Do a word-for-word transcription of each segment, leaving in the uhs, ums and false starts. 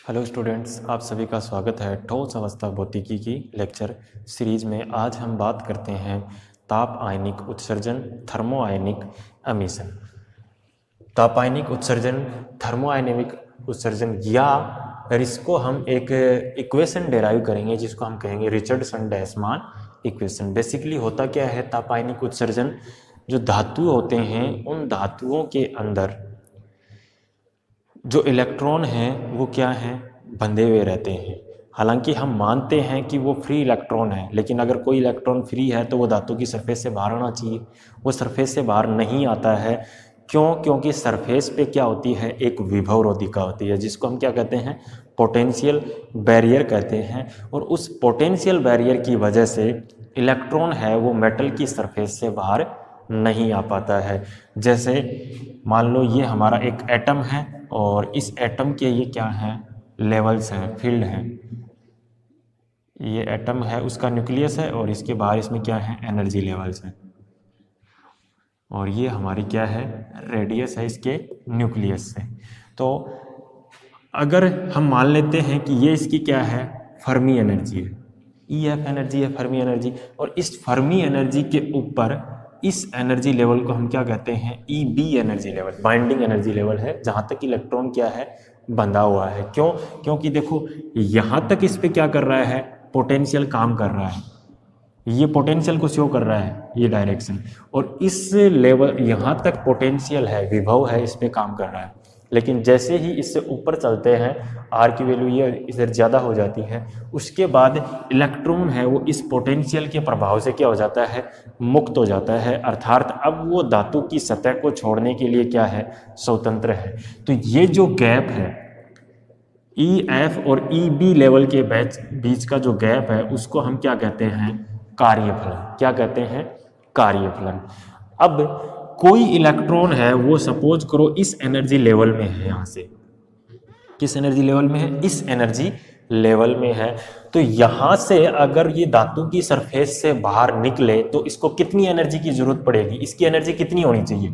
Hello students, आप सभी का स्वागत है ठोस अवस्था भौतिकी की लेक्चर सीरीज में। आज हम बात करते हैं ताप आयनिक उत्सर्जन, थर्मो आयनिक एमिशन। ताप आयनिक उत्सर्जन, थर्मो आयनिक उत्सर्जन, या फिर इसको हम एक इक्वेशन डेराइव करेंगे जिसको हम कहेंगे रिचर्डसन-डैसमान इक्वेशन। बेसिकली होता क्या है ताप आयनिक उत्सर्जन, जो धातु होते हैं उन धातुओं के अंदर जो इलेक्ट्रॉन हैं वो क्या हैं, बंधे हुए रहते हैं। हालांकि हम मानते हैं कि वो फ्री इलेक्ट्रॉन है, लेकिन अगर कोई इलेक्ट्रॉन फ्री है तो वो धातु की सरफेस से बाहर आना चाहिए। वो सरफेस से बाहर नहीं आता है। क्यों? क्योंकि सरफेस पे क्या होती है, एक विभव रोधिका होती है जिसको हम क्या कहते हैं, पोटेंशियल बैरियर कहते हैं। और उस पोटेंशियल बैरियर की वजह से इलेक्ट्रॉन है वो मेटल की सरफेस से बाहर नहीं आ पाता है। जैसे मान लो ये हमारा एक एटम है और इस एटम के ये क्या हैं, लेवल्स हैं, फील्ड हैं। ये एटम है, उसका न्यूक्लियस है और इसके बाहर इसमें क्या है, एनर्जी लेवल्स हैं। और ये हमारी क्या है, रेडियस है इसके न्यूक्लियस से। तो अगर हम मान लेते हैं कि ये इसकी क्या है, फर्मी एनर्जी है, ई एफ एनर्जी है, फर्मी एनर्जी। और इस फर्मी एनर्जी के ऊपर इस एनर्जी लेवल को हम क्या कहते हैं, E B energy level, binding energy level है, जहाँ तक इलेक्ट्रॉन क्या है, बंधा हुआ है। क्यों? क्योंकि देखो यहाँ तक इस पे क्या कर रहा है, पोटेंशियल काम कर रहा है। ये पोटेंशियल को शो कर रहा है, ये डायरेक्शन, और इस लेवल यहाँ तक पोटेंशियल है, विभव है, इस पे काम कर रहा है। लेकिन जैसे ही इससे ऊपर चलते हैं, आर की वैल्यू ये इधर ज़्यादा हो जाती है, उसके बाद इलेक्ट्रॉन है वो इस पोटेंशियल के प्रभाव से क्या हो जाता है, मुक्त हो जाता है। अर्थात अब वो धातु की सतह को छोड़ने के लिए क्या है, स्वतंत्र है। तो ये जो गैप है ई एफ और ई बी लेवल के बीच बीच का जो गैप है, उसको हम क्या कहते हैं, कार्यफलन। क्या कहते हैं, कार्यफलन। अब कोई इलेक्ट्रॉन है वो सपोज करो इस एनर्जी लेवल में है, यहां से किस एनर्जी लेवल में है, इस एनर्जी लेवल में है। तो यहां से अगर ये धातु की सरफेस से बाहर निकले तो इसको कितनी एनर्जी की जरूरत पड़ेगी, इसकी एनर्जी कितनी होनी चाहिए,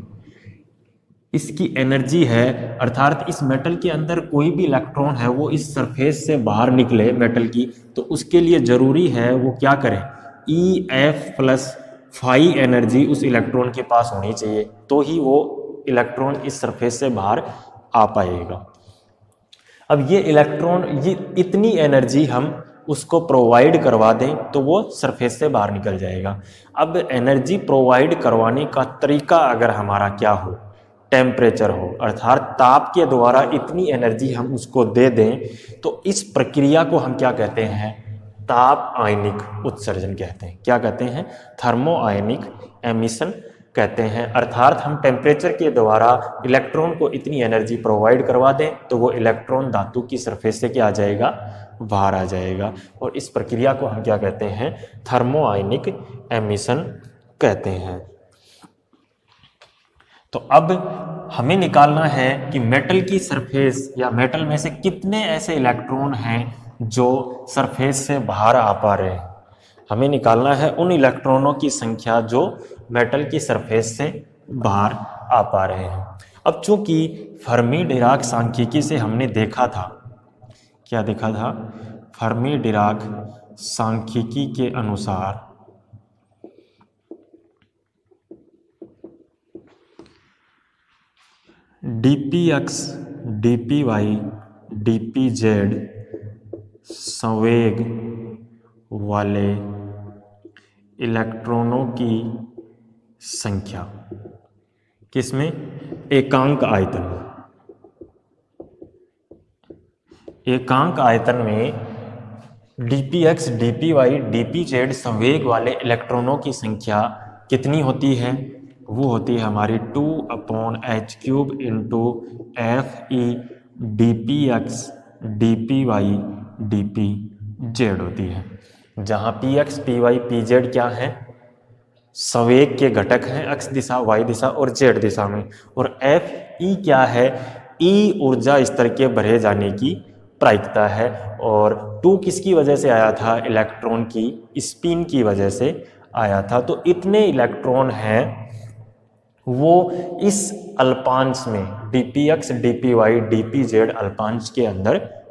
इसकी एनर्जी है, अर्थात इस मेटल के अंदर कोई भी इलेक्ट्रॉन है वो इस सरफेस से बाहर निकले मेटल की, तो उसके लिए जरूरी है वो क्या करे, E F plus phi energy उस इलेक्ट्रॉन के पास होनी चाहिए, तो ही वो इलेक्ट्रॉन इस सरफेस से बाहर आ पाएगा। अब ये इलेक्ट्रॉन, ये इतनी एनर्जी हम उसको प्रोवाइड करवा दें तो वो सरफेस से बाहर निकल जाएगा। अब एनर्जी प्रोवाइड करवाने का तरीका अगर हमारा क्या हो, टेम्परेचर हो, अर्थात ताप के द्वारा इतनी एनर्जी हम उसको दे दें, तो इस प्रक्रिया को हम क्या कहते हैं, ताप आयनिक उत्सर्जन कहते हैं। क्या कहते हैं, थर्मो आयनिक एमिशन कहते हैं। अर्थात हम टेम्परेचर के द्वारा इलेक्ट्रॉन को इतनी एनर्जी प्रोवाइड करवा दें तो वो इलेक्ट्रॉन धातु की सरफेस से क्या आ जाएगा, बाहर आ जाएगा। और इस प्रक्रिया को हम क्या कहते हैं, थर्मो आयनिक एमिशन कहते हैं। तो अब हमें निकालना है कि मेटल की सरफेस या मेटल में से कितने ऐसे इलेक्ट्रॉन हैं जो सरफेस से बाहर आ पा रहे हैं। हमें निकालना है उन इलेक्ट्रॉनों की संख्या जो मेटल की सरफेस से बाहर आ पा रहे हैं। अब चूंकि फर्मी डिराक सांख्यिकी से हमने देखा था, क्या देखा था, फर्मी डिराक सांख्यिकी के अनुसार D P X, D P Y, D P Z संवेग वाले इलेक्ट्रॉनों की संख्या किसमें, एकांक आयतन में। एकांक आयतन में D P X, D P Y, D P Z संवेग वाले इलेक्ट्रॉनों की संख्या कितनी होती है, वो होती है हमारी two upon H cube into F E D P X, D P Y, D P Z होती है। जहाँ P X, P Y, P Z क्या है, संवेग के घटक हैं, एक्स दिशा, वाई दिशा और जेड दिशा में। और एफ ई क्या है, ई ऊर्जा स्तर के भरे जाने की प्रायिकता है। और टू किसकी वजह से आया था, इलेक्ट्रॉन की स्पिन की वजह से आया था। तो इतने इलेक्ट्रॉन हैं वो इस अल्पांश में D P X, D P Y, D P Z अल्पांश के अंदर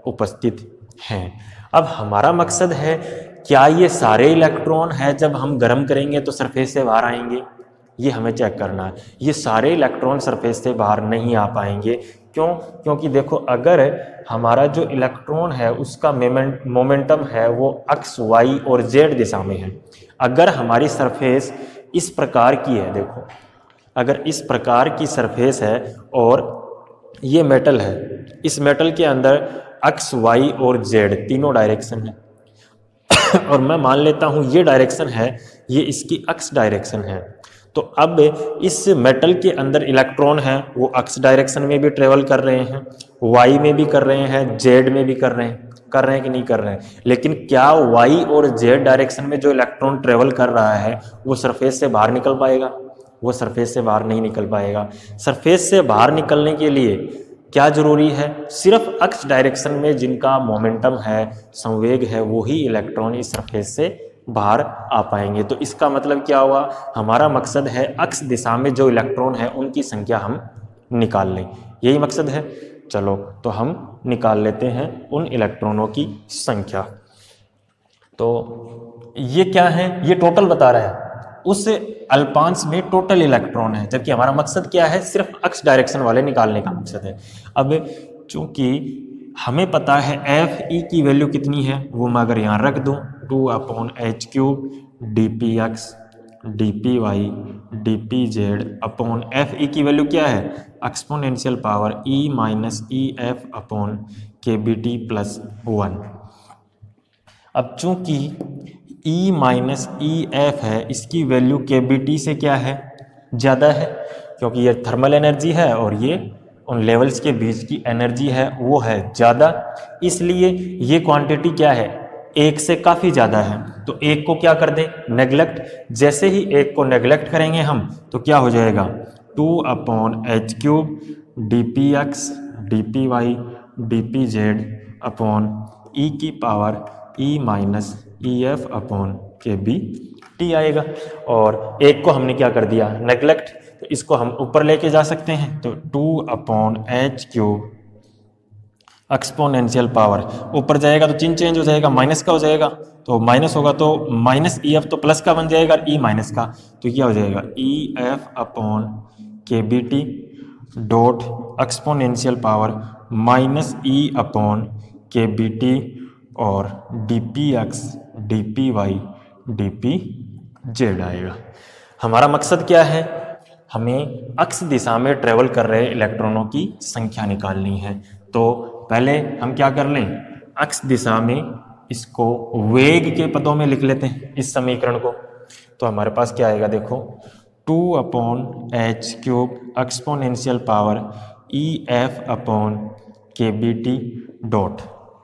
उपस्थित हैं। अब हमारा मकसद है, क्या ये सारे इलेक्ट्रॉन है जब हम गर्म करेंगे तो सरफेस से बाहर आएंगे, ये हमें चेक करना है। ये सारे इलेक्ट्रॉन सरफेस से बाहर नहीं आ पाएंगे। क्यों? क्योंकि देखो, अगर हमारा जो इलेक्ट्रॉन है उसका मोमेंट मोमेंटम है वो एक्स, वाई और जेड दिशा में है। अगर हमारी सरफेस इस प्रकार की है, देखो अगर इस प्रकार की सरफेस है और ये मेटल है, इस मेटल के अंदर एक्स, वाई और जेड तीनों डायरेक्शन है और मैं मान लेता हूँ ये डायरेक्शन है, ये इसकी एक्स डायरेक्शन है। तो अब इस मेटल के अंदर इलेक्ट्रॉन है वो एक्स डायरेक्शन में भी ट्रेवल कर रहे हैं, वाई में भी कर रहे हैं, जेड में भी कर रहे हैं कर रहे हैं कि नहीं कर रहे हैं। लेकिन क्या वाई और जेड डायरेक्शन में जो इलेक्ट्रॉन ट्रेवल कर रहा है वो सरफेस से बाहर निकल पाएगा? वो सरफेस से बाहर नहीं निकल पाएगा। सरफेस से बाहर निकलने के लिए क्या जरूरी है? सिर्फ एक्स डायरेक्शन में जिनका मोमेंटम है, संवेग है, वही इलेक्ट्रॉन इस सरफेस से बाहर आ पाएंगे। तो इसका मतलब क्या हुआ? हमारा मकसद है एक्स दिशा में जो इलेक्ट्रॉन है उनकी संख्या हम निकाल लें, यही मकसद है। चलो तो हम निकाल लेते हैं उन इलेक्ट्रॉनों की संख्या। तो ये क्या है? ये टोटल बता रहा है, उस अल्पांश में टोटल इलेक्ट्रॉन है, जबकि हमारा मकसद क्या है? सिर्फ एक्स डायरेक्शन वाले निकालने का मकसद है। अब चूंकि हमें पता है एफ ई की वैल्यू कितनी है, वो मैं अगर यहाँ रख दूँ, two upon H cube D P X D P Y D P Z upon F E की वैल्यू क्या है? Exponential power E minus E F upon K B T plus one. अब चूंकि ई माइनस ई एफ है, इसकी value के B T से क्या है? ज़्यादा है, क्योंकि ये थर्मल एनर्जी है और ये उन लेवल्स के बीच की एनर्जी है वो है ज़्यादा, इसलिए ये क्वांटिटी क्या है? एक से काफ़ी ज़्यादा है। तो एक को क्या कर दें? नेग्लेक्ट। जैसे ही एक को नेग्लेक्ट करेंगे हम तो क्या हो जाएगा? Two upon H cube D P X D P Y D P Z upon E की power E minus E F upon K B T आएगा। और एक को हमने क्या कर दिया? नेग्लेक्ट। तो इसको हम ऊपर लेके जा सकते हैं, तो two upon H cube exponential power ऊपर जाएगा तो चिन्ह चेंज हो जाएगा, माइनस का हो जाएगा, तो माइनस होगा तो माइनस ई एफ तो प्लस का बन जाएगा, ई माइनस का तो क्या हो जाएगा? E F upon K B T dot exponential power minus E upon K B T और D P X D P Y D P Z आएगा। हमारा मकसद क्या है? हमें एक्स दिशा में ट्रेवल कर रहे इलेक्ट्रॉनों की संख्या निकालनी है। तो पहले हम क्या कर लें? एक्स दिशा में इसको वेग के पदों में लिख लेते हैं इस समीकरण को। तो हमारे पास क्या आएगा? देखो, two upon H cube exponential power E F upon K B T dot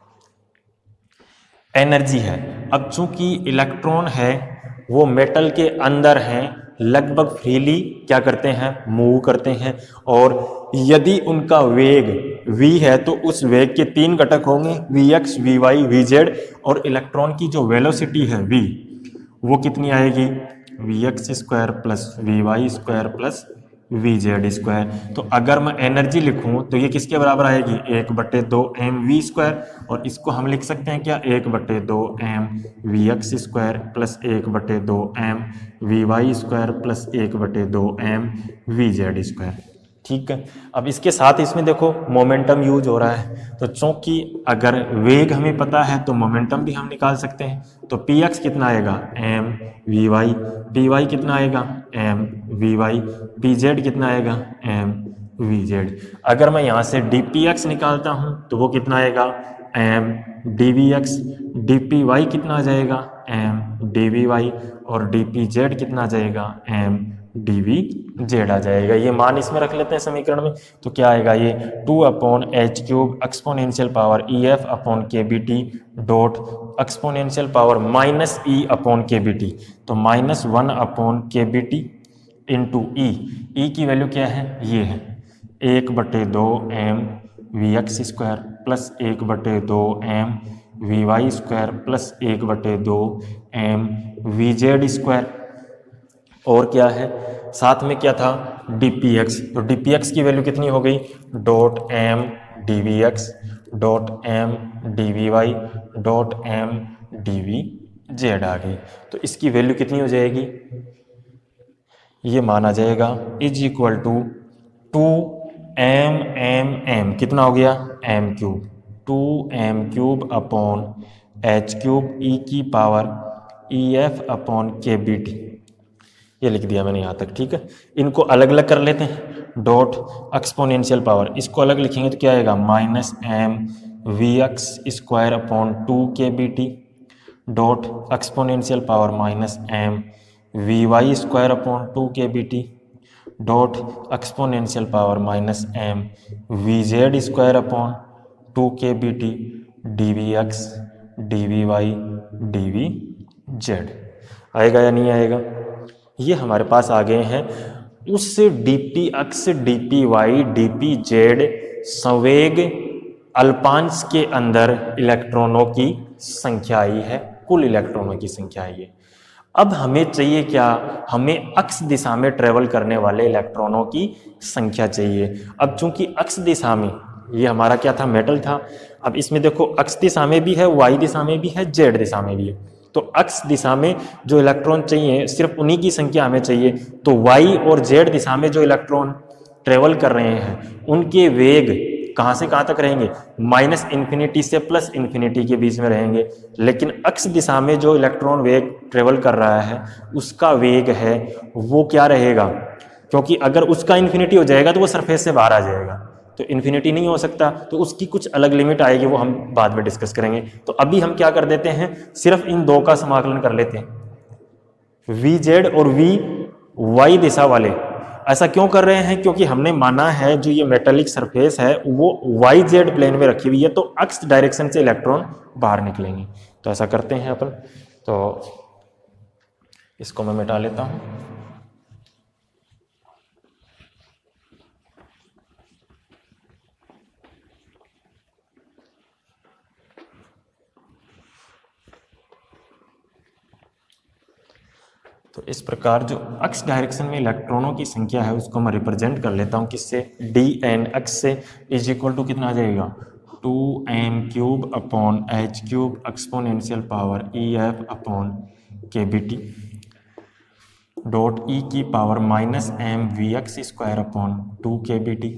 energy है। अब चूंकि इलेक्ट्रॉन है वो मेटल के अंदर हैं, लगभग फ्रीली क्या करते हैं? मूव करते हैं। और यदि उनका वेग v है तो उस वेग के तीन घटक होंगे, vx, vy, vz। और इलेक्ट्रॉन की जो वेलोसिटी है v, वो कितनी आएगी? vx square plus vy square plus vz square. तो अगर मैं एनर्जी लिखूं तो ये किसके बराबर आएगी? एक बटे दो एम वी स्क्वायर। और इसको हम लिख सकते हैं क्या? एक बटे दो M V X square plus एक बटे दो M V Y square plus एक बटे दो एम वी जेड स्क्वायर। ठीक है। अब इसके साथ इसमें देखो मोमेंटम यूज हो रहा है, तो चूंकि अगर वेग हमें पता है तो मोमेंटम भी हम निकाल सकते हैं। तो पी एक्स कितना आएगा? M V Y. P Y कितना आएगा? M V Y. P Z कितना आएगा? M V Z. अगर मैं यहाँ से डी पी एक्स निकालता हूँ तो वो कितना आएगा? M D V X. D P Y कितना आ जाएगा? M D V Y. और डी पी जेड कितना आ जाएगा? एम डी वी जेड आ जाएगा। ये मान इसमें रख लेते हैं समीकरण में, तो क्या आएगा? ये two upon H cube exponential power E F upon K B T dot exponential power minus E upon K B T. तो minus one upon K B T into E. E की वैल्यू क्या है? ये है एक बटे दो M V X square plus एक बटे दो M V Y square plus एक बटे दो एम वी जेड स्क्वायर। और क्या है साथ में क्या था डी पी एक्स, तो डी पी एक्स की वैल्यू कितनी हो गई dot M D V X dot M D V Y dot M D V Z आ गई। तो इसकी वैल्यू कितनी हो जाएगी, ये माना जाएगा is equal to two M M M कितना हो गया M cube, two M cube upon H cube E की power E F upon K B T, ये लिख दिया मैंने यहाँ तक। ठीक है, इनको अलग अलग कर लेते हैं, डॉट एक्सपोनेंशियल पावर इसको अलग लिखेंगे तो क्या आएगा minus M V X square upon two K B T dot exponential power minus M V Y square upon two K B T dot exponential power minus M V Z square upon two K B T D V X D V Y D V Z. आएगा या नहीं आएगा, ये हमारे पास आ गए हैं उस D P X D P Y D P Z संवेग अल्पांश के अंदर इलेक्ट्रॉनों की संख्या आई है, कुल इलेक्ट्रॉनों की संख्या आई है। अब हमें चाहिए क्या, हमें अक्ष दिशा में ट्रेवल करने वाले इलेक्ट्रॉनों की संख्या चाहिए। अब चूंकि अक्ष दिशा में ये हमारा क्या था मेटल था, अब इसमें देखो अक्ष दिशा में भी है वाई दिशा में भी है जेड दिशा में भी है, तो अक्ष दिशा में जो इलेक्ट्रॉन चाहिए सिर्फ उन्हीं की संख्या हमें चाहिए। तो वाई और जेड दिशा में जो इलेक्ट्रॉन ट्रेवल कर रहे हैं उनके वेग कहाँ से कहाँ तक रहेंगे, माइनस इन्फिनिटी से प्लस इन्फिनिटी के बीच में रहेंगे। लेकिन अक्ष दिशा में जो इलेक्ट्रॉन वेग ट्रेवल कर रहा है उसका वेग है वो क्या रहेगा, क्योंकि अगर उसका इन्फिनिटी हो जाएगा तो वो सरफेस से बाहर आ जाएगा, तो इन्फिनिटी नहीं हो सकता, तो उसकी कुछ अलग लिमिट आएगी, वो हम बाद में डिस्कस करेंगे। तो अभी हम क्या कर देते हैं, सिर्फ इन दो का समाकलन कर लेते हैं, वी जेड और वी वाई दिशा वाले। ऐसा क्यों कर रहे हैं, क्योंकि हमने माना है जो ये मेटेलिक सरफेस है वो वाई जेड प्लेन में रखी हुई है, तो अक्ष डायरेक्शन से इलेक्ट्रॉन बाहर निकलेंगे। तो ऐसा करते हैं अपन, तो इसको मैं मिटा लेता हूं। तो इस प्रकार जो अक्ष डायरेक्शन में इलेक्ट्रॉनों की संख्या है उसको मैं रिप्रेजेंट कर लेता हूं किससे, डी एन अक्ष से, इज इक्वल टू कितना आ जाएगा two M cube upon H cube exponential power E F upon K B T dot E की power minus M V X square upon two K B T,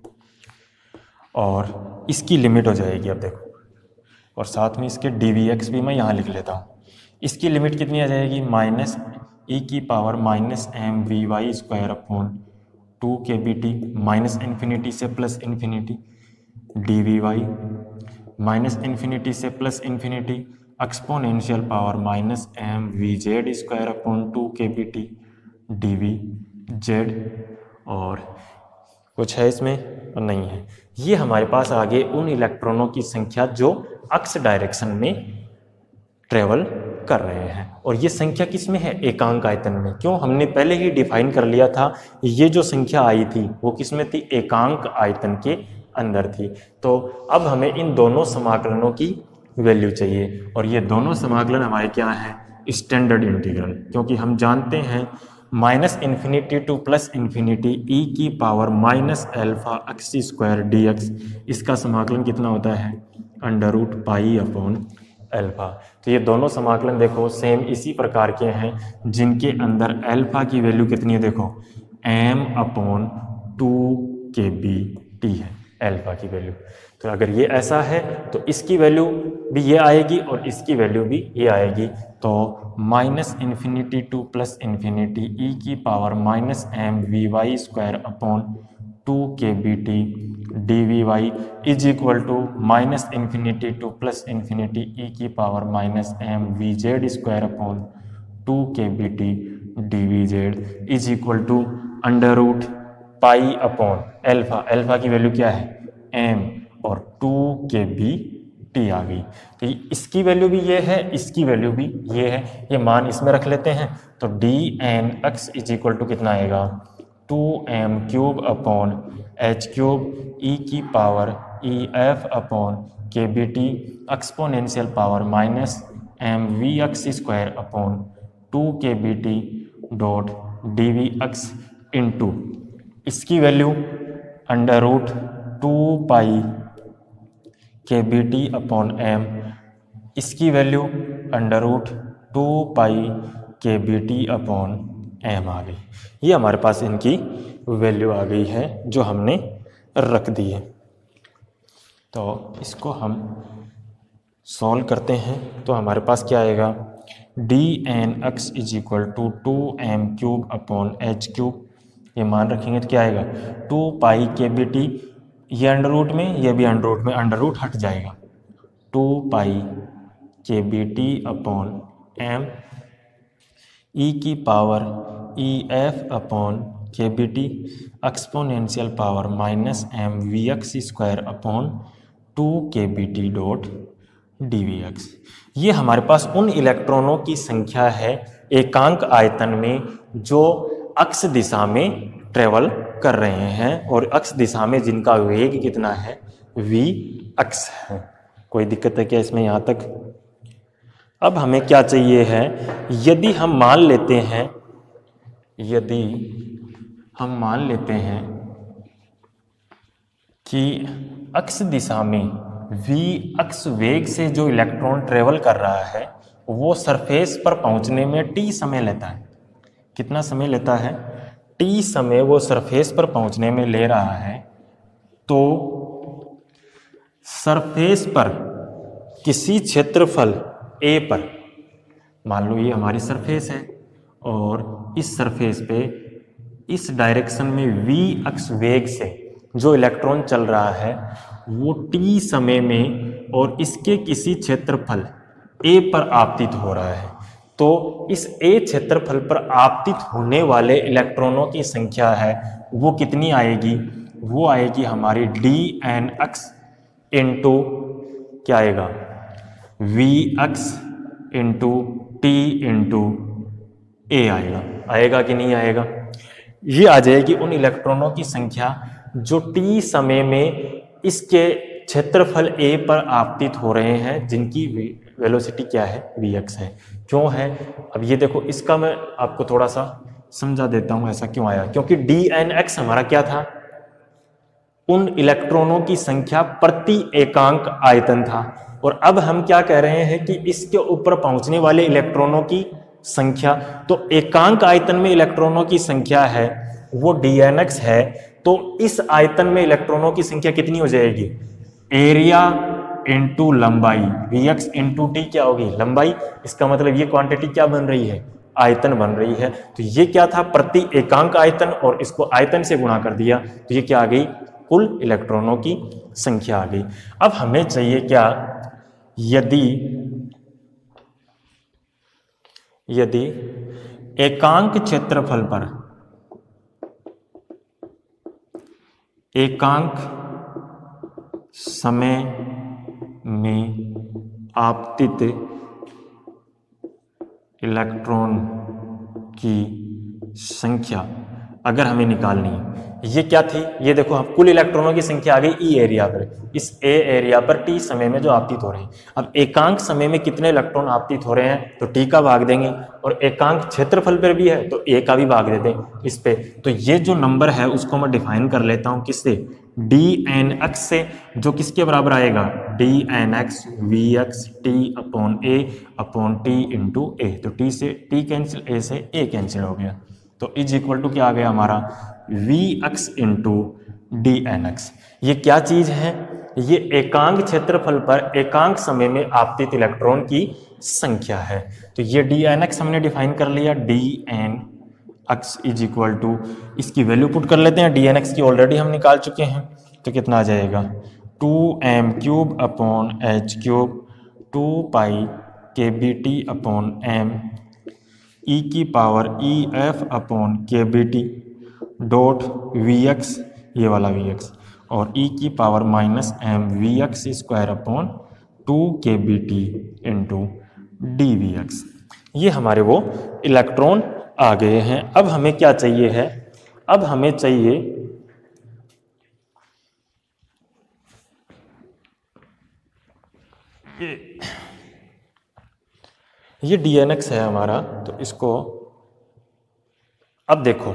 और इसकी limit हो जाएगी अब देखो, और साथ में इसके डी वी एक्स भी मैं यहाँ लिख लेता हूँ। इसकी लिमिट कितनी आ जाएगी, माइनस ई की power minus M V Y square upon two K B T minus infinity से plus infinity D V Y minus infinity से plus infinity exponential power minus M V Z square upon two K B T D V Z. और कुछ है इसमें और नहीं है। ये हमारे पास आगे उन इलेक्ट्रॉनों की संख्या जो अक्ष डायरेक्शन में ट्रेवल कर रहे हैं, और ये संख्या किस में है, एकांक आयतन में। क्यों, हमने पहले ही डिफाइन कर लिया था, ये जो संख्या आई थी वो किस में थी, एकांक आयतन के अंदर थी। तो अब हमें इन दोनों समाकलनों की वैल्यू चाहिए, और ये दोनों समाकलन हमारे क्या हैं, स्टैंडर्ड इंटीग्रल, क्योंकि हम जानते हैं minus infinity to plus infinity E की power minus alpha X square D X, इसका समाकलन कितना होता है, under root pi upon alpha. तो ये दोनों समाकलन देखो सेम इसी प्रकार के हैं जिनके अंदर एल्फा की वैल्यू कितनी है, देखो M upon two K B T है एल्फा की वैल्यू। तो अगर ये ऐसा है तो इसकी वैल्यू भी ये आएगी और इसकी वैल्यू भी ये आएगी। तो minus infinity to plus infinity E की power minus M V Y square upon two K B T D V Y is equal to minus infinity to plus infinity E की power minus M V Z square upon two K B T D V Z is equal to under root pi upon alpha. Alpha की value क्या है, M, और to K B T आ गई। तो इसकी value भी ये है, इसकी वैल्यू भी ये है, ये मान इसमें रख लेते हैं। तो D N X is equal to कितना आएगा, two M cube upon H cube E की power E F upon K B T exponential power minus M V X square upon two K B T dot D V X into इसकी value under root two pi K B T upon M, इसकी value under root two pi K B T upon M आ गई। ये हमारे पास इनकी value आ गई है जो हमने रख दी है। तो इसको हम सॉल्व करते हैं तो हमारे पास क्या आएगा, D N X is equal to two M cube upon H cube, ये मान रखेंगे तो क्या आएगा two pi K B T, ये अंडर रूट में ये भी अंडर रूट में, अंडर रूट हट जाएगा, two pi K B T upon M E की power E F upon K B T exponential power minus M V X square upon two K B T dot D V X. ये हमारे पास उन इलेक्ट्रॉनों की संख्या है एकांक आयतन में जो अक्ष दिशा में ट्रेवल कर रहे हैं और अक्ष दिशा में जिनका वेग कितना है वी एक्स है। कोई दिक्कत है क्या इसमें यहाँ तक? अब हमें क्या चाहिए है, यदि हम मान लेते हैं यदि हम मान लेते हैं कि अक्ष दिशा में v अक्ष वेग से जो इलेक्ट्रॉन ट्रेवल कर रहा है वो सरफेस पर पहुंचने में t समय लेता है। कितना समय लेता है? t समय वो सरफेस पर पहुंचने में ले रहा है। तो सरफेस पर किसी क्षेत्रफल a पर, मान लो ये हमारी सरफेस है और इस सरफेस पे इस डायरेक्शन में v अक्ष वेग से जो इलेक्ट्रॉन चल रहा है वो t समय में और इसके किसी क्षेत्रफल a पर आपतित हो रहा है। तो इस a क्षेत्रफल पर आपतित होने वाले इलेक्ट्रॉनों की संख्या है वो कितनी आएगी? वो आएगी हमारी डी एन एक्स इंटू क्या आएगा V X into T into A आएगा। आएगा कि नहीं आएगा? ये आ जाएगी उन इलेक्ट्रॉनों की संख्या जो टी समय में इसके क्षेत्रफल ए पर आपतित हो रहे हैं जिनकी वेलोसिटी क्या है वी एक्स है। क्यों है? अब ये देखो, इसका मैं आपको थोड़ा सा समझा देता हूं ऐसा क्यों आया। क्योंकि डी एन एक्स हमारा क्या था? उन इलेक्ट्रॉनों की संख्या प्रति एकांक आयतन था। और अब हम क्या कह रहे हैं कि इसके ऊपर पहुंचने वाले इलेक्ट्रॉनों की संख्या, तो एकांक आयतन में इलेक्ट्रॉनों की संख्या है वो डी एन एक्स है। तो इस आयतन में इलेक्ट्रॉनों की संख्या कितनी हो जाएगी? एरिया इंटू लंबाई, वी एक्स इंटू टी क्या होगी? लंबाई। इसका मतलब ये क्वांटिटी क्या बन रही है? आयतन बन रही है। तो ये क्या था? प्रति एकांक आयतन, और इसको आयतन से गुणा कर दिया तो ये क्या आ गई? कुल इलेक्ट्रॉनों की संख्या आ गई। अब हमें चाहिए क्या? यदि यदि एकांक क्षेत्रफल पर एकांक समय में आपतित इलेक्ट्रॉन की संख्या अगर हमें निकालनी है, ये क्या थी? ये देखो, हम कुल इलेक्ट्रॉनों की संख्या आ गई ई एरिया पर, इस ए एरिया पर टी समय में जो आपतित हो रहे हैं। अब एकांक समय में कितने इलेक्ट्रॉन आपतित हो रहे हैं तो टी का भाग देंगे, और एकांक क्षेत्रफल पर भी है तो ए का भी भाग दे दें इस पे। तो ये जो नंबर है उसको मैं डिफाइन कर लेता हूं किससे? डी एन एक्स से, जो किसके बराबर आएगा? D N X V X T upon A upon T into A. तो टी से टी कैंसिल, ए से ए कैंसिल हो गया। तो इज इक्वल टू क्या आ गया हमारा? V X into D N X. ये क्या चीज है? ये एकांक क्षेत्रफल पर एकांक समय में आपतित इलेक्ट्रॉन की संख्या है। तो ये डी एन एक्स हमने डिफाइन कर लिया, D N X is equal to, इसकी वैल्यू पुट कर लेते हैं। डी एन एक्स की ऑलरेडी हम निकाल चुके हैं, तो कितना आ जाएगा? Two M cube upon H cube two pi K B T upon M E की power E F upon K B T dot V X, ये वाला वी एक्स, और ई की power minus M V X square upon two K B T into D V X. ये हमारे वो electron आ गए हैं। अब हमें क्या चाहिए है? अब हमें चाहिए ये ये डी एन एक्स है हमारा, तो इसको अब देखो,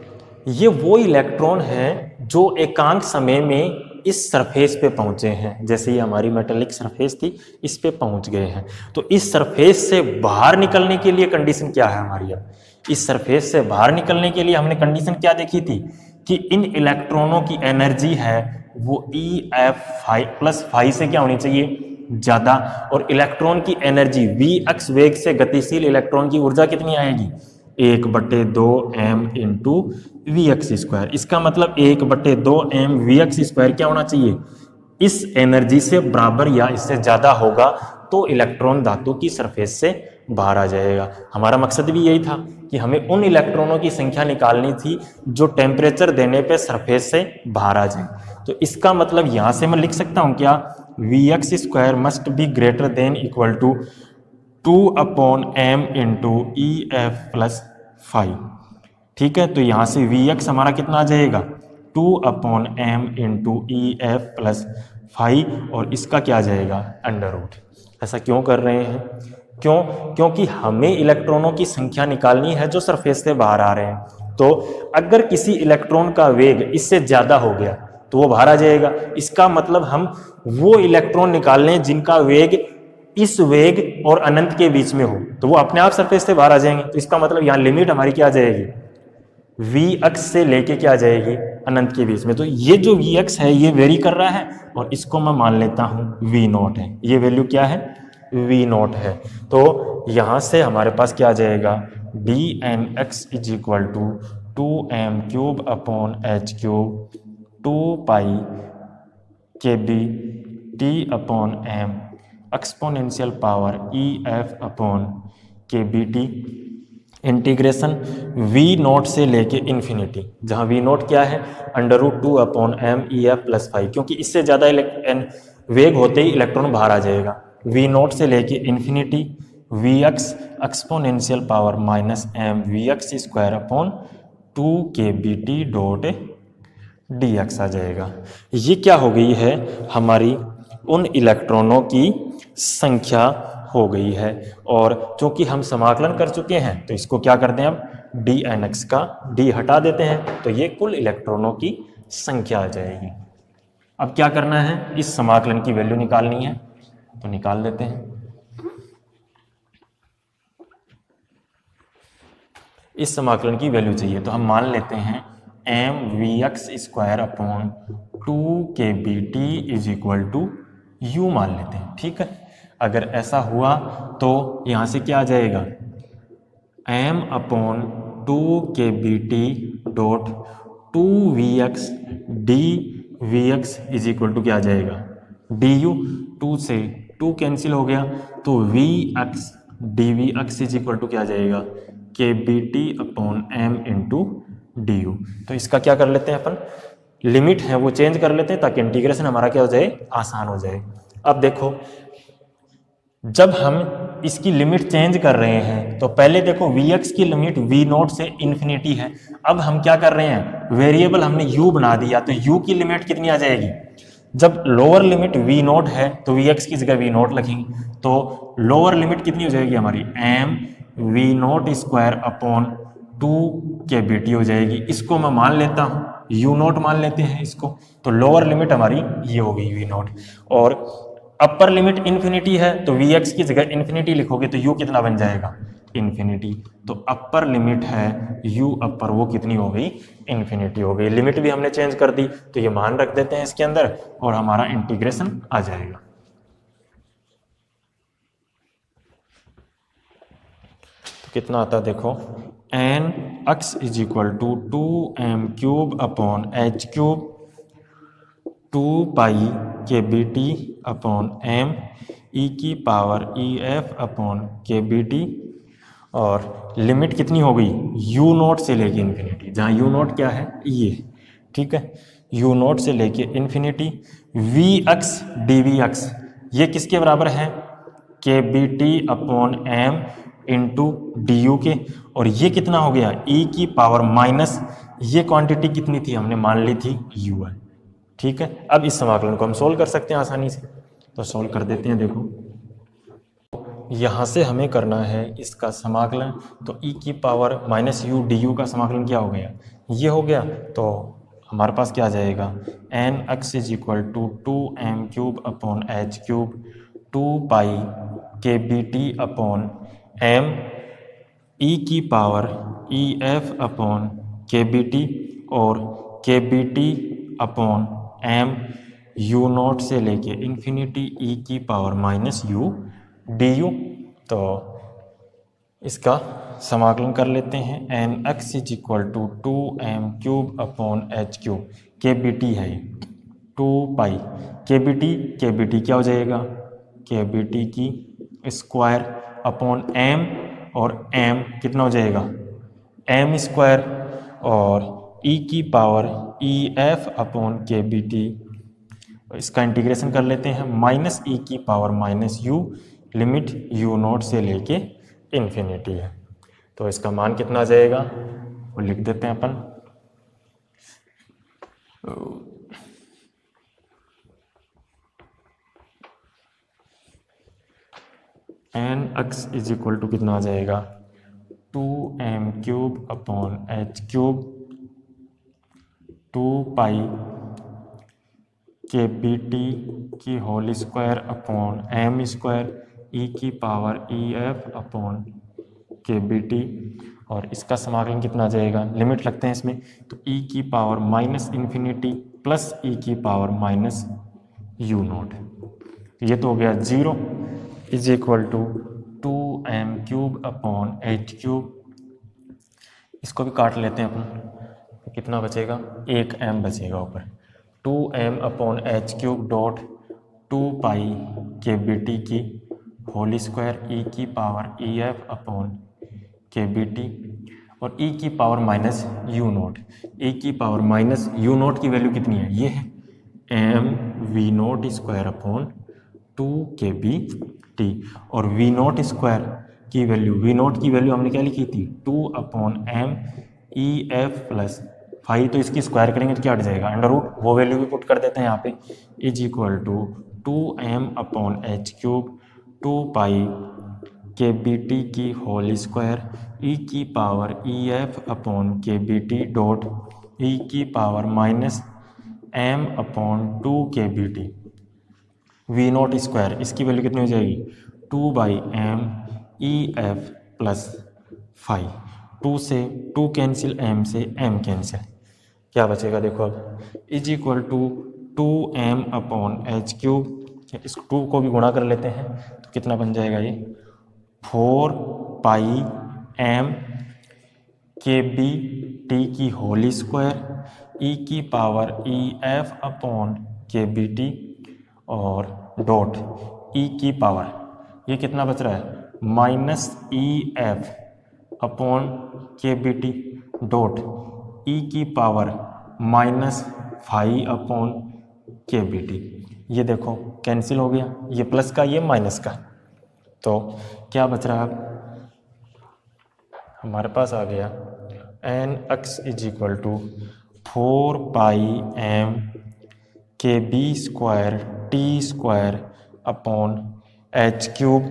ये वो इलेक्ट्रॉन हैं जो एकांक समय में इस सरफेस पे पहुंचे हैं। जैसे ये हमारी मेटेलिक सरफेस थी, इस पे पहुंच गए हैं। तो इस सरफेस से बाहर निकलने के लिए कंडीशन क्या है हमारी? अब इस सरफेस से बाहर निकलने के लिए हमने कंडीशन क्या देखी थी कि इन इलेक्ट्रॉनों की एनर्जी है वो E F five plus five से क्या होनी चाहिए? ज्यादा। और इलेक्ट्रॉन की एनर्जी वी एक्स वेग से गतिशील इलेक्ट्रॉन की ऊर्जा कितनी आएगी? एक बटे दो M into V X square. इसका मतलब एक बटे दो एम वी एक्स स्क्वायर क्या होना चाहिए? इस एनर्जी से बराबर या इससे ज्यादा होगा तो इलेक्ट्रॉन धातु की सरफेस से बाहर आ जाएगा। हमारा मकसद भी यही था कि हमें उन इलेक्ट्रॉनों की संख्या निकालनी थी जो टेम्परेचर देने पे सरफेस से बाहर आ जाए। तो इसका मतलब यहां से मैं लिख सकता हूं क्या? V X square must be greater than equal to two upon M into E F plus five. ठीक है, तो यहां से वी एक्स हमारा कितना आ जाएगा? Two upon M into E F plus five, और इसका क्या आ जाएगा? Under root. ऐसा क्यों कर रहे हैं? क्यों? क्योंकि हमें इलेक्ट्रॉनों की संख्या निकालनी है जो सरफेस से बाहर आ रहे हैं। तो अगर किसी इलेक्ट्रॉन का वेग इससे ज्यादा हो गया तो वो बाहर आ जाएगा। इसका मतलब हम वो इलेक्ट्रॉन निकाल लें जिनका वेग इस वेग और अनंत के बीच में हो, तो वो अपने आप सरफेस से बाहर आ जाएंगे। तो इसका मतलब यहाँ लिमिट हमारी क्या आ जाएगी? वी एक्स से लेके क्या आ जाएगी? अनंत के बीच में। तो ये जो वी एक्स है ये वेरी कर रहा है, और इसको मैं मान लेता हूं वी नॉट है। ये वैल्यू क्या है? वी नॉट है। तो यहां से हमारे पास क्या आ जाएगा? D N X is equal to two M cube upon H cube two pi K B T upon M exponential power E F upon K B T integration V naught से लेके इन्फिनिटी, जहां V naught क्या है? Under root two upon M E F plus five, क्योंकि इससे ज़्यादा वेग होते ही इलेक्ट्रॉन बाहर आ जाएगा। वी नोट से लेके infinity V X exponential power minus M V X square upon two K B T dot D X आ जाएगा। ये क्या हो गई है? हमारी उन इलेक्ट्रॉनों की संख्या हो गई है। और चूंकि हम समाकलन कर चुके हैं तो इसको क्या करते हैं? अब डी एन एक्स का डी हटा देते हैं, तो ये कुल इलेक्ट्रॉनों की संख्या आ जाएगी। अब क्या करना है? इस समाकलन की वैल्यू निकालनी है, तो निकाल देते हैं। इस समाकलन की वैल्यू चाहिए तो हम मान लेते हैं M V X square upon two K B T is equal to U मान लेते हैं। ठीक है, अगर ऐसा हुआ तो यहां से क्या आ जाएगा? M upon two K B T dot two V X D V X is equal to क्या आ जाएगा? D U. टू से टू कैंसिल हो गया तो V X D V X is equal to क्या आ जाएगा? K B T upon M into D U. तो इसका क्या कर लेते हैं अपन? लिमिट है वो चेंज कर लेते हैं ताकि इंटीग्रेशन हमारा क्या हो जाए? आसान हो जाए। अब देखो, जब हम इसकी लिमिट चेंज कर रहे हैं तो पहले देखो वी एक्स की लिमिट वी नॉट से इन्फिनिटी है। अब हम क्या कर रहे हैं? वेरिएबल हमने यू बना दिया, तो यू की लिमिट कितनी आ जाएगी? जब लोअर लिमिट वी नॉट है तो वी एक्स की जगह वी नॉट लिखेंगे, तो लोअर लिमिट कितनी हो जाएगी हमारी? M V naught square upon two K B T हो जाएगी। इसको मैं मान लेता हूं यू नॉट मान लेते हैं इसको, तो लोअर लिमिट हमारी ये हो गई वी नॉट। और अपर लिमिट इन्फिनिटी है तो वी एक्स की जगह इन्फिनिटी लिखोगे तो यू कितना बन जाएगा? इन्फिनिटी। तो अपर लिमिट है यू अपर, वो कितनी हो गई? इन्फिनिटी हो गई। लिमिट भी हमने चेंज कर दी, तो ये मान रख देते हैं इसके अंदर और हमारा इंटीग्रेशन आ जाएगा। तो कितना आता है देखो, N X is equal to two M cube upon H cube two pi K B T upon M E की power E F upon K B T, और लिमिट कितनी हो गई? यू नोट से लेके इन्फिनिटी, जहाँ यू नोट क्या है? ये। ठीक है, यू नोट से लेके infinity V X D V X ये किसके बराबर है? K B T upon M into D U के, और ये कितना हो गया? ई की पावर माइनस ये क्वांटिटी कितनी थी? हमने मान ली थी यू है। ठीक है, अब इस समाकलन को हम सोल्व कर सकते हैं आसानी से, तो सोल्व कर देते हैं। देखो यहाँ से हमें करना है इसका समाकलन, तो ई की power minus U D U का समाकलन क्या हो गया, ये हो गया। तो हमारे पास क्या आ जाएगा, N X is equal to two M cube upon H cube two pi K B T upon M E की power E F upon K B T और K B T upon M U naught से लेके infinity E की power minus U D U. तो इसका समाकलन कर लेते हैं, N X is equal to two M cube upon H cube, K B T है to pi K B T, K B T क्या हो जाएगा, के बी टी की स्क्वायर अपॉन एम, और m कितना हो जाएगा एम स्क्वायर, और e की power E F upon K B T, इसका इंटीग्रेशन कर लेते हैं, माइनस ई की power minus U, limit U naught से लेके इन्फिनिटी है। तो इसका मान कितना आ जाएगा वो लिख देते हैं अपन, N X is equal to कितना आ जाएगा, two M cube upon H cube two pi K B T की whole square upon M square E की power E F upon K B T, और इसका समाकलन कितना आ जाएगा, लिमिट लगते हैं इसमें, तो ई की power minus infinity plus E की पावर माइनस यू नॉट, ये तो हो गया zero, is equal to two M cube upon H cube, इसको भी काट लेते हैं अपन, कितना बचेगा, एक एम बचेगा ऊपर, two M upon H cube dot two pi K B T की होल स्क्वायर ई की power E F upon K B T, और ई की power minus U naught, E की पावर माइनस यू नोट की value कितनी है, ये है M V naught square upon two K B T, और वी नोट स्क्वायर की वैल्यू, वी नोट की वैल्यू हमने क्या लिखी थी, to upon M E F plus five, तो इसकी स्क्वायर करेंगे तो क्या हट जाएगा, अंडर रूट, वो वैल्यू भी पुट कर देते हैं यहाँ पे, is equal to two M upon H cube two pi K B T की होल स्क्वायर ई की power E F upon K B T dot E की power minus M upon two K B T, V naught square, इसकी value कितनी हो जाएगी, two by M E F plus five, two से two cancel, M से M cancel, क्या बचेगा देखो अब, is equal to two M upon H cube, इस टू को भी गुणा कर लेते हैं तो कितना बन जाएगा ये, four pi M K B T की होल स्क्वायर ई की power E F upon K B T और डॉट ई की पावर, ये कितना बच रहा है, minus E F upon K B T dot E की power minus five upon K B T, ये देखो कैंसिल हो गया, ये प्लस का ये माइनस का, तो क्या बच रहा है, हमारे पास आ गया N X is equal to four pi M K B square T square upon H cube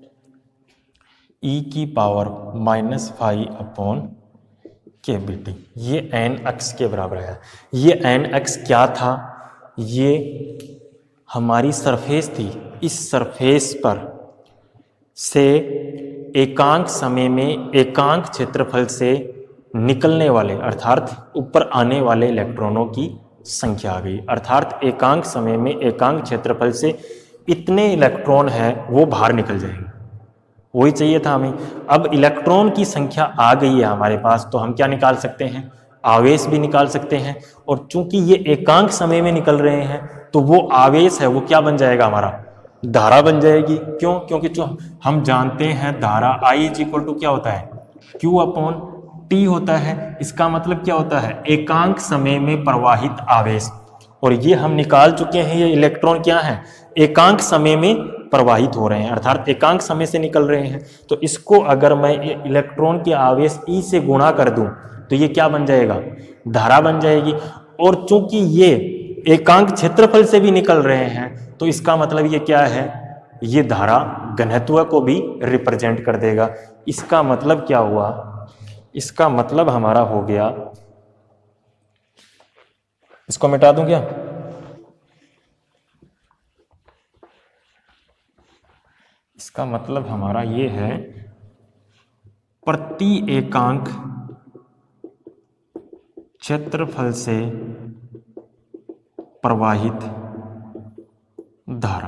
E की power minus five upon K B T, ये एन एक्स के बराबर है। ये एन एक्स क्या था, ये हमारी सरफेस थी, इस सरफेस पर से एकांक समय में एकांक क्षेत्रफल से निकलने वाले अर्थात ऊपर आने वाले इलेक्ट्रॉनों की संख्या आ गई, अर्थात एकांक समय में एकांक क्षेत्रफल से इतने इलेक्ट्रॉन है वो बाहर निकल जाएंगे, वही चाहिए था हमें। अब इलेक्ट्रॉन की संख्या आ गई है हमारे पास, तो हम क्या निकाल सकते हैं, आवेश भी निकाल सकते हैं, और चूंकि ये एकांक समय में निकल रहे हैं तो वो आवेश है वो क्या बन जाएगा, हमारा धारा बन जाएगी। क्यों, क्योंकि जो हम जानते हैं धारा I इज इक्वल टू क्या होता है, Q अपॉन टी होता है। इसका मतलब क्या होता है, एकांक समय में प्रवाहित आवेश, और ये हम निकाल चुके हैं, ये इलेक्ट्रॉन क्या है, एकांक समय में प्रवाहित हो रहे हैं, अर्थात एकांक समय से निकल रहे हैं। तो इसको अगर मैं इलेक्ट्रॉन के आवेश E से गुणा कर दूं तो ये क्या बन जाएगा, धारा बन जाएगी। और चूंकि ये एकांक क्षेत्रफल से भी निकल रहे हैं तो इसका मतलब ये क्या है, ये धारा घनत्व को भी रिप्रेजेंट कर देगा। इसका मतलब क्या हुआ, इसका मतलब हमारा हो गया, इसको मिटा दूं क्या, इसका मतलब हमारा ये है प्रति एकांक क्षेत्रफल से प्रवाहित धारा,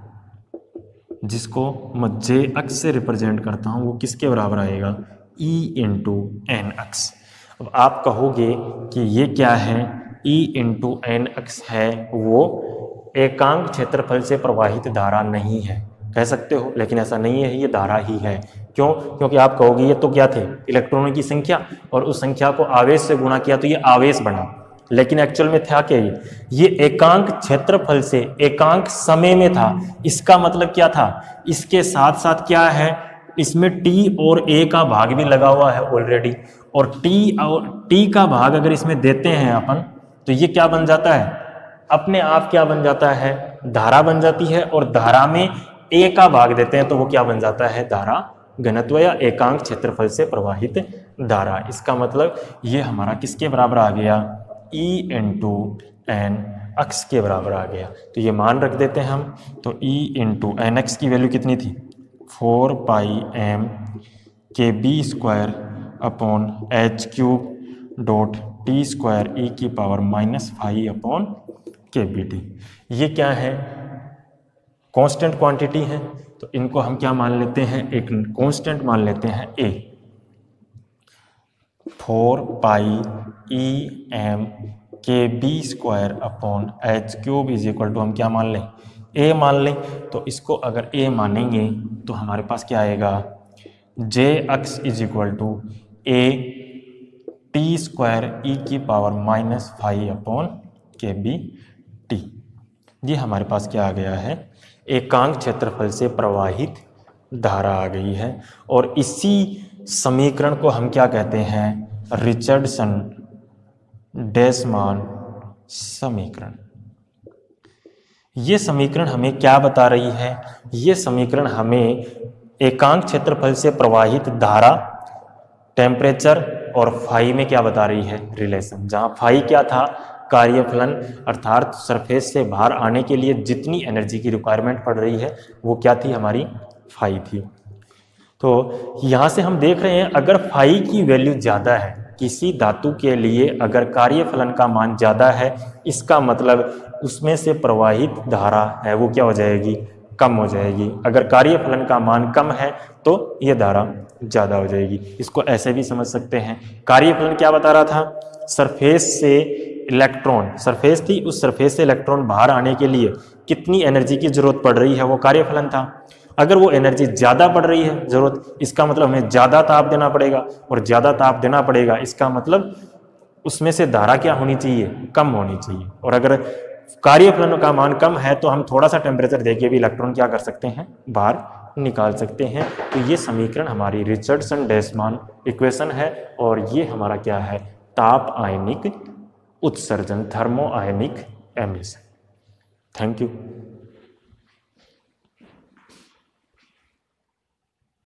जिसको मैं जे अक्ष से रिप्रेजेंट करता हूं, वो किसके बराबर आएगा, E इंटू एन अक्स। अब आप कहोगे कि ये क्या है, E इंटू एन अक्स है, वो एकांक क्षेत्रफल से प्रवाहित धारा नहीं है, कह सकते हो, लेकिन ऐसा नहीं है, ये धारा ही है। क्यों? क्योंकि आप कहोगे ये तो क्या थे, इलेक्ट्रॉनों की संख्या, और उस संख्या को आवेश से गुणा किया तो ये आवेश बना, लेकिन एक्चुअल में था क्या, ये ये एकांक क्षेत्रफल से एकांक समय में था। इसका मतलब क्या था, इसके साथ साथ क्या है, इसमें टी और ए का भाग भी लगा हुआ है ऑलरेडी, और टी और टी का भाग अगर इसमें देते हैं अपन, तो ये क्या बन जाता है, अपने आप क्या बन जाता है, धारा बन जाती है। और धारा में ए का भाग देते हैं तो वो क्या बन जाता है, धारा घनत्व या एकांक क्षेत्रफल से प्रवाहित धारा। इसका मतलब ये हमारा किसके बराबर आ गया, E इंटू एन अक्स के बराबर आ गया। तो ये मान रख देते हैं हम, तो E इंटू एन एक्स की वैल्यू कितनी थी, four pi M K B square upon H cube dot T square E की power minus five upon K B T. ये क्या है, कांस्टेंट क्वांटिटी है, तो इनको हम क्या मान लेते हैं, एक कांस्टेंट मान लेते हैं A. Four pi E M K B square upon H cube is equal to हम क्या मान लें, ए मान लें। तो इसको अगर ए मानेंगे तो हमारे पास क्या आएगा, J X is equal to A T square E की power minus five upon K B T. ये हमारे पास क्या आ गया है, एकांक क्षेत्रफल से प्रवाहित धारा आ गई है। और इसी समीकरण को हम क्या कहते हैं, रिचर्डसन डेसमान समीकरण। ये समीकरण हमें क्या बता रही है, ये समीकरण हमें एकांक क्षेत्रफल से प्रवाहित धारा, टेम्परेचर और फाई में क्या बता रही है, रिलेशन। जहां फाई क्या था, कार्यफलन, अर्थात सरफेस से बाहर आने के लिए जितनी एनर्जी की रिक्वायरमेंट पड़ रही है वो क्या थी, हमारी फाई थी। तो यहाँ से हम देख रहे हैं अगर फाई की वैल्यू ज़्यादा है किसी धातु के लिए, अगर कार्यफलन का मान ज़्यादा है, इसका मतलब उसमें से प्रवाहित धारा है वो क्या हो जाएगी, कम हो जाएगी। अगर कार्यफलन का मान कम है तो ये धारा ज़्यादा हो जाएगी। इसको ऐसे भी समझ सकते हैं, कार्यफलन क्या बता रहा था, सरफेस से इलेक्ट्रॉन, सरफेस थी, उस सरफेस से इलेक्ट्रॉन बाहर आने के लिए कितनी एनर्जी की जरूरत पड़ रही है, वो कार्यफलन था। अगर वो एनर्जी ज़्यादा पड़ रही है जरूरत, इसका मतलब हमें ज़्यादा ताप देना पड़ेगा, और ज़्यादा ताप देना पड़ेगा इसका मतलब उसमें से धारा क्या होनी चाहिए, कम होनी चाहिए। और अगर कार्यफलन का मान कम है तो हम थोड़ा सा टेम्परेचर देके भी इलेक्ट्रॉन क्या कर सकते हैं, बाहर निकाल सकते हैं। तो ये समीकरण हमारी रिचर्डसन डेसमान इक्वेशन है, और ये हमारा क्या है, ताप आयनिक उत्सर्जन, thermionic emission. Thank you.